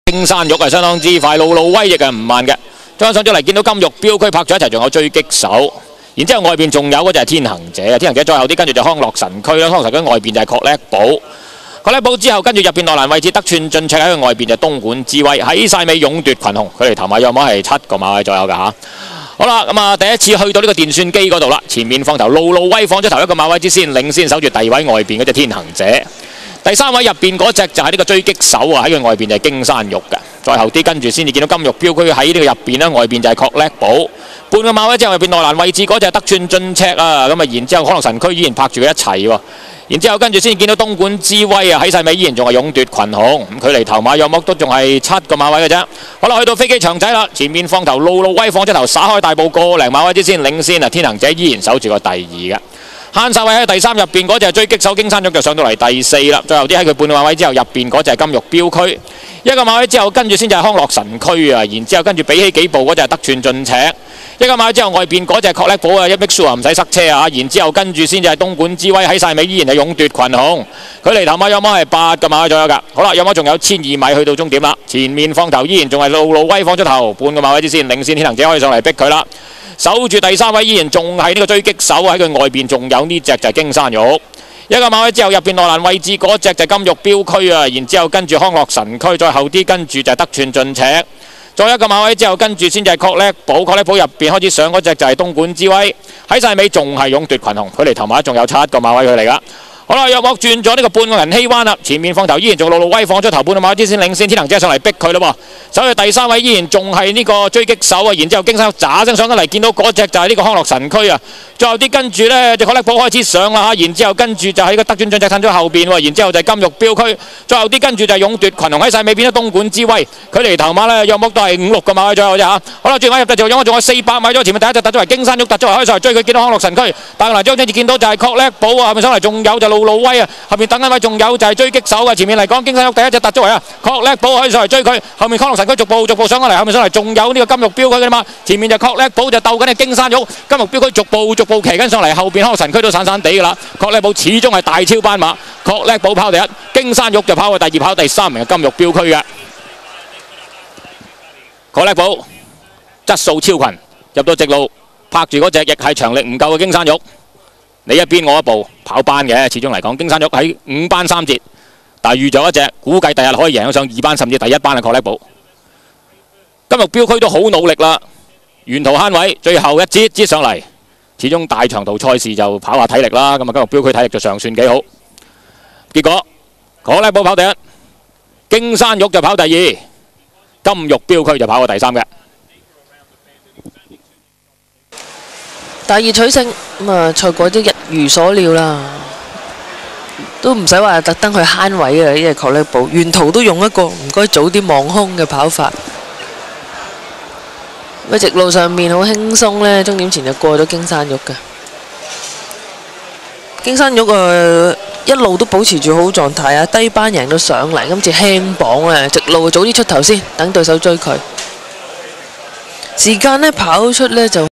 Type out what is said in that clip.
青山玉係相當之快，路威亦係唔慢嘅。再上咗嚟見到金玉標區拍咗一齊，仲有追擊手。然之後外邊仲有嗰隻係天行者，天行者再後啲跟住就康樂神區啦，康樂神區外邊就係確叻寶。確叻寶之後跟住入邊內欄位置得寸進尺，喺佢外邊就東莞之威，喺晒尾勇奪群雄，佢哋頭馬有冇係7個馬位左右㗎嚇。好啦，咁啊第一次去到呢個電算機嗰度啦，前面放頭路威放咗頭一個馬位之先，領先守住第二位外邊嗰隻天行者。第3位入邊嗰隻就係呢個追擊手啊，喺佢外邊就係經山玉嘅。再後啲跟住先至見到金玉標區喺呢個入邊啦，外邊就係確叻寶。半個馬位之後入邊內欄位置嗰隻得寸進尺啊，咁啊然之後康樂神區依然拍住佢一齊喎。然之後跟住先見到東莞之威啊，喺晒尾依然仲係勇奪群雄，距離頭馬有冇都仲係7個馬位嘅啫。好啦，去到飛機場仔啦，前面放頭路威放咗頭，灑開大步個零馬位之先領先啊，天行者依然守住個第2嘅。慳晒位喺第3入邊嗰隻追擊手經山玉就上到嚟第4啦，最後啲喺佢半個馬位之後入邊嗰隻係金玉標區，一個馬位之後跟住先就係康樂神區啊，然之後跟住比起幾步嗰隻係得寸進尺，一個馬位之後外邊嗰隻確叻寶啊，一 make sure 唔使塞車啊，然之後跟住先就係東莞之威喺晒尾依然係勇奪群雄，距離頭馬有冇係8個馬位左右㗎。好啦，有冇仲有1200米去到終點啦，前面放頭依然仲係路威放咗頭，半個馬位之先領先天行者可以上嚟逼佢啦。守住第3位依然仲係呢個追擊手，喺佢外邊仲有呢隻就係經山玉，一個馬位之後入邊內欄位置嗰隻就係金玉標區啊，然之後跟住康樂神區，再後啲跟住就係得寸進尺，再一個馬位之後跟住先就係確叻寶，確叻寶入邊開始上嗰隻就係東莞之威，喺晒尾仲係勇奪群雄，距離頭馬仲有7個馬位佢嚟㗎。好啦，約莫轉咗呢個半個銀禧灣啦，前面放頭依然仲路威放咗頭，半個馬之先領先天行者上嚟逼佢咯喎，守住第3位依然仲係呢個追擊手啊，然之後經山玉喳聲上得嚟，見到嗰隻就係呢個康樂神區啊，最後啲跟住呢，就確叻寶開始上啦嚇，然之後跟住就喺個得寸進尺褪咗後邊喎，然之後就係金玉標區，最後啲跟住就係勇奪群雄喺晒尾變咗東莞之威，距離頭馬呢，約莫都係5、6個馬位左右啫嚇。好啦，轉馬入就仲有400米咗，前面第一隻突咗嚟經山玉突咗嚟開上嚟追佢，見到康樂神區，但係嗱張正見到就係確叻寶啊，後面上嚟仲有就路威啊，後面等緊位仲有就係追擊手啊，前面嚟講經山玉第一隻突咗嚟啊，確叻寶可以上嚟追佢，後面康樂神區逐步上咗嚟，後面上嚟仲有呢個金玉標區㗎嘛，前面就確叻寶就鬥緊嘅經山玉，金玉標區逐步騎緊上嚟，後邊康樂神區都散散地㗎啦，確叻寶始終係大超班馬，確叻寶跑第1，經山玉就跑去第2，跑第3名嘅金玉標區嘅，確叻寶質素超群，入到直路拍住嗰隻亦係長力唔夠嘅經山玉。你一邊我一步跑班嘅，始終嚟講，經山玉喺5班3節，但係預咗一隻，估計第日可以贏上2班甚至第1班嘅確叻寶。金玉標區都好努力啦，沿途慳位，最後一節上嚟，始終大長途賽事就跑下體力啦。咁啊，金玉標區體力就尚算幾好。結果確叻寶跑第1，經山玉就跑第2，金玉標區就跑過第3嘅。 大熱取勝，咁啊賽果都一如所料啦，都唔使話特登去慳位啊！呢隻確叻寶沿途都用一個唔該早啲望空嘅跑法，喺直路上面好輕鬆呢，終點前就過咗經山玉嘅。經山玉一路都保持住好狀態啊，低班贏到上嚟，今次輕磅啊，直路早啲出頭先，等對手追佢。時間呢跑出呢就